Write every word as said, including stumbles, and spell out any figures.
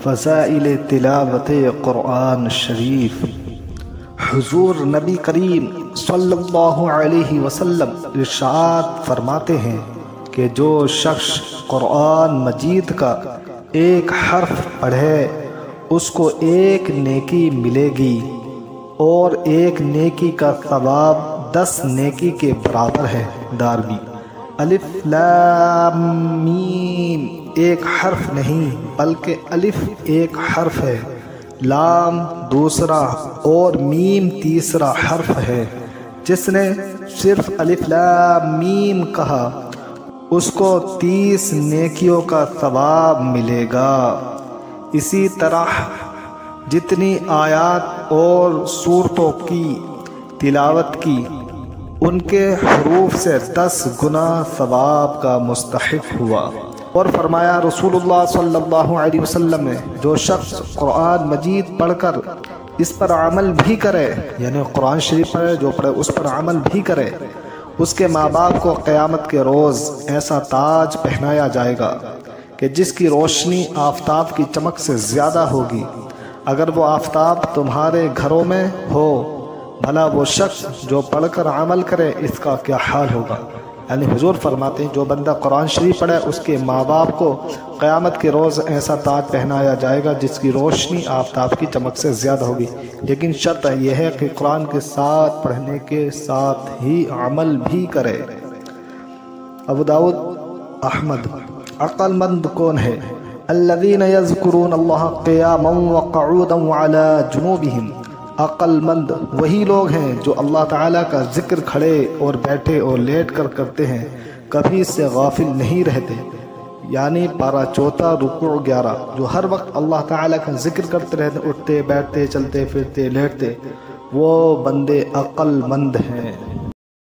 فضائل تلاوت قرآن شریف۔ حضور نبی کریم صلی اللہ علیہ وسلم ارشاد فرماتے ہیں کہ جو شخص قرآن مجید کا ایک حرف پڑھے اس کو ایک نیکی ملے گی اور ایک نیکی کا ثواب دس نیکی کے برابر ہے۔ دارمی۔ الف لام میم ایک حرف نہیں بلکہ الف ایک حرف ہے، لام دوسرا اور میم تیسرا حرف ہے۔ جس نے صرف الف لام میم کہا اس کو تیس نیکیوں کا ثواب ملے گا۔ اسی طرح جتنی آیات اور سورتوں کی تلاوت کی ان کے حروف سے دس گنا ثواب کا مستحق ہوا۔ اور فرمایا رسول اللہ صلی اللہ علیہ وسلم نے جو شخص قرآن مجید پڑھ کر اس پر عمل بھی کرے، یعنی قرآن شریف پڑھے جو پڑھے اس پر عمل بھی کرے، اس کے ماں باپ کو قیامت کے روز ایسا تاج پہنایا جائے گا کہ جس کی روشنی آفتاب کی چمک سے زیادہ ہوگی۔ اگر وہ آفتاب تمہارے گھروں میں ہو بھلا وہ شخص جو پڑھ کر عمل کرے اس کا کیا حال ہوگا۔ یعنی حضور فرماتے ہیں جو بندہ قرآن شریف پڑھے اس کے ماں باپ کو قیامت کے روز ایسا تاج پہنایا جائے گا جس کی روشنی آفتاب کی چمک سے زیادہ ہوگی، لیکن شرط یہ ہے کہ قرآن کے ساتھ پڑھنے کے ساتھ ہی عمل بھی کرے۔ ابو داؤد احمد۔ عقل مند کون ہے؟ الذین یذکرون اللہ قیاما وقعودا وعلی جنوبہم۔ عقل مند وہی لوگ ہیں جو اللہ تعالیٰ کا ذکر کھڑے اور بیٹھے اور لیٹ کر کرتے ہیں، کبھی اس سے غافل نہیں رہتے۔ یعنی پارہ چوتھا رکوع گیارہ، جو ہر وقت اللہ تعالیٰ کا ذکر کرتے رہتے، اٹھتے بیٹھتے چلتے پھرتے لیٹتے، وہ بندے عقل مند ہیں۔